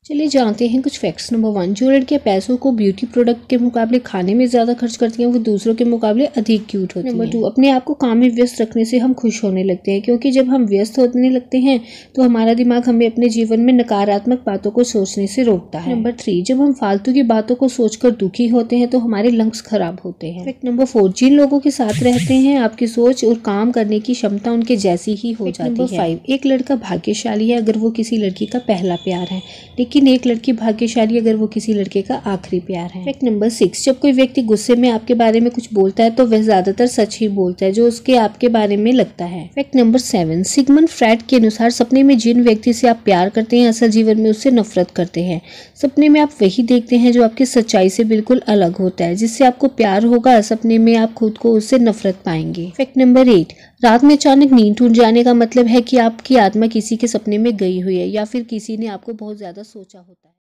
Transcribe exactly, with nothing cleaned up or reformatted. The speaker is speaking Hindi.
चलिए जानते हैं कुछ फैक्ट्स। नंबर वन, जो लड़कियां पैसों को ब्यूटी प्रोडक्ट के मुकाबले खाने में ज़्यादा खर्च करती हैं वो दूसरों के मुकाबले अधिक क्यूट होती हैं। नंबर टू, अपने आप को काम में व्यस्त रखने से हम खुश होने लगते हैं, क्योंकि जब हम व्यस्त होने लगते हैं तो हमारा दिमाग हमें अपने जीवन में नकारात्मक बातों को सोचने से रोकता है। नंबर थ्री, जब हम फालतू की बातों को सोचकर दुखी होते हैं तो हमारे लंग्स खराब होते हैं। फैक्ट नंबर फोर, जिन लोगों के साथ रहते हैं आपकी सोच और काम करने की क्षमता उनके जैसी ही हो जाती है। नंबर फाइव, एक लड़का भाग्यशाली है अगर वो किसी लड़की का पहला प्यार है, लेकिन एक लड़की भाग्यशाली अगर वो किसी लड़के का आखिरी प्यार है। फैक्ट नंबर सिक्स, जब कोई व्यक्ति गुस्से में आपके बारे में कुछ बोलता है तो वह ज्यादातर सच ही बोलता है जो उसके आपके बारे में लगता है। Fact number seven, Sigmund Freud के अनुसार सपने में जिन व्यक्ति से आप प्यार करते हैं असल जीवन में उससे नफरत करते हैं। सपने में आप वही देखते हैं जो आपकी सच्चाई से बिल्कुल अलग होता है। जिससे आपको प्यार होगा सपने में आप खुद को उससे नफरत पाएंगे। फैक्ट नंबर एट, रात में अचानक नींद टूट जाने का मतलब है कि आपकी आत्मा किसी के सपने में गई हुई है या फिर किसी ने आपको बहुत ज्यादा सोचा होता है।